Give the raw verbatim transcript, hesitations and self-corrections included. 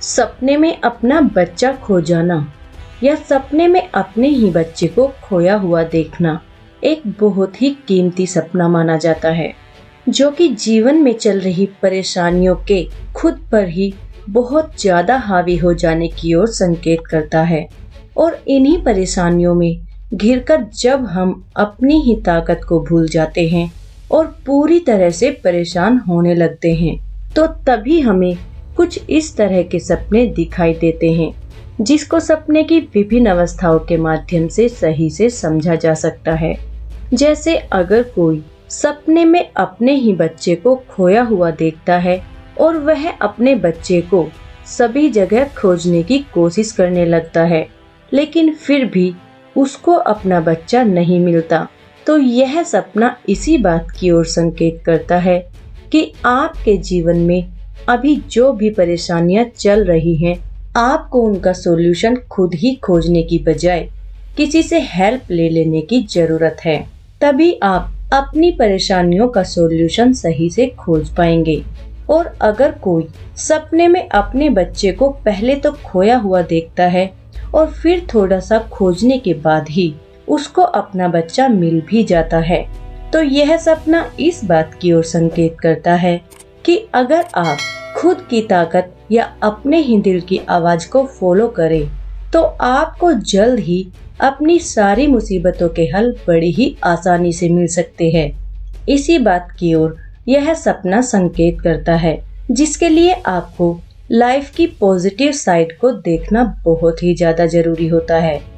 सपने में अपना बच्चा खो जाना या सपने में अपने ही बच्चे को खोया हुआ देखना एक बहुत ही कीमती सपना माना जाता है, जो कि जीवन में चल रही परेशानियों के खुद पर ही बहुत ज्यादा हावी हो जाने की ओर संकेत करता है। और इन्हीं परेशानियों में घिरकर जब हम अपनी ही ताकत को भूल जाते हैं और पूरी तरह से परेशान होने लगते हैं, तो तभी हमें कुछ इस तरह के सपने दिखाई देते हैं, जिसको सपने की विभिन्न अवस्थाओं के माध्यम से सही से समझा जा सकता है। जैसे अगर कोई सपने में अपने ही बच्चे को खोया हुआ देखता है और वह अपने बच्चे को सभी जगह खोजने की कोशिश करने लगता है, लेकिन फिर भी उसको अपना बच्चा नहीं मिलता, तो यह सपना इसी बात की ओर संकेत करता है कि आपके जीवन में अभी जो भी परेशानियां चल रही हैं, आपको उनका सॉल्यूशन खुद ही खोजने की बजाय किसी से हेल्प ले लेने की जरूरत है। तभी आप अपनी परेशानियों का सॉल्यूशन सही से खोज पाएंगे। और अगर कोई सपने में अपने बच्चे को पहले तो खोया हुआ देखता है और फिर थोड़ा सा खोजने के बाद ही उसको अपना बच्चा मिल भी जाता है, तो यह सपना इस बात की ओर संकेत करता है कि अगर आप खुद की ताकत या अपने ही दिल की आवाज को फॉलो करें, तो आपको जल्द ही अपनी सारी मुसीबतों के हल बड़ी ही आसानी से मिल सकते हैं। इसी बात की ओर यह सपना संकेत करता है, जिसके लिए आपको लाइफ की पॉजिटिव साइड को देखना बहुत ही ज्यादा जरूरी होता है।